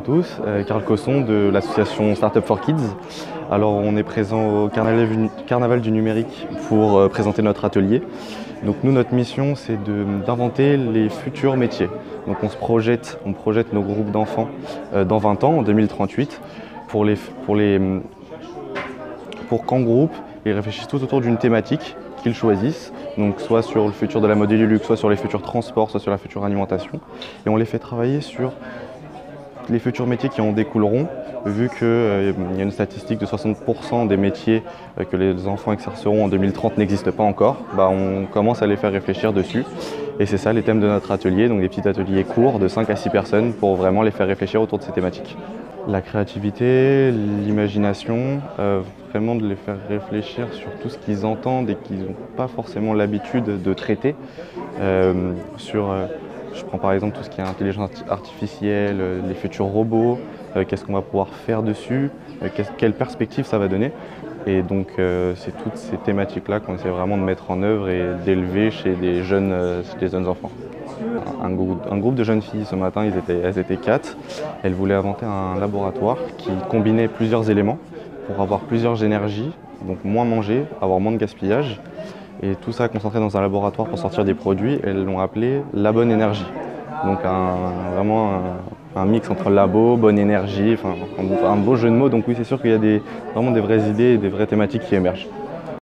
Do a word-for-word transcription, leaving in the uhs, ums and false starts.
tous, euh, Carl Cosson de l'association Startup for Kids. Alors on est présent au Carnaval, Carnaval du numérique pour euh, présenter notre atelier. Donc nous, notre mission, c'est d'inventer les futurs métiers. Donc on se projette, on projette nos groupes d'enfants euh, dans vingt ans, en deux mille trente-huit, pour, les, pour, les, pour qu'en groupe, ils réfléchissent tous autour d'une thématique qu'ils choisissent, donc soit sur le futur de la mode et du luxe, soit sur les futurs transports, soit sur la future alimentation. Et on les fait travailler sur les futurs métiers qui en découleront, vu qu'il euh, y a une statistique de soixante pour cent des métiers euh, que les enfants exerceront en deux mille trente n'existent pas encore, bah, on commence à les faire réfléchir dessus. Et c'est ça les thèmes de notre atelier, donc des petits ateliers courts de cinq à six personnes pour vraiment les faire réfléchir autour de ces thématiques. La créativité, l'imagination, euh, vraiment de les faire réfléchir sur tout ce qu'ils entendent et qu'ils n'ont pas forcément l'habitude de traiter. Euh, sur, euh, je prends par exemple tout ce qui est intelligence artificielle, euh, les futurs robots, euh, qu'est-ce qu'on va pouvoir faire dessus, euh, quelle perspective ça va donner. Et donc euh, c'est toutes ces thématiques-là qu'on essaie vraiment de mettre en œuvre et d'élever chez des jeunes, euh, chez des jeunes enfants. Un, un groupe de jeunes filles, ce matin, ils étaient, elles étaient quatre. Elles voulaient inventer un laboratoire qui combinait plusieurs éléments pour avoir plusieurs énergies, donc moins manger, avoir moins de gaspillage. Et tout ça concentré dans un laboratoire pour sortir des produits, elles l'ont appelé la bonne énergie. Donc un, vraiment un, un mix entre labo, bonne énergie, enfin, un, un beau jeu de mots. Donc oui, c'est sûr qu'il y a des, vraiment des vraies idées et des vraies thématiques qui émergent.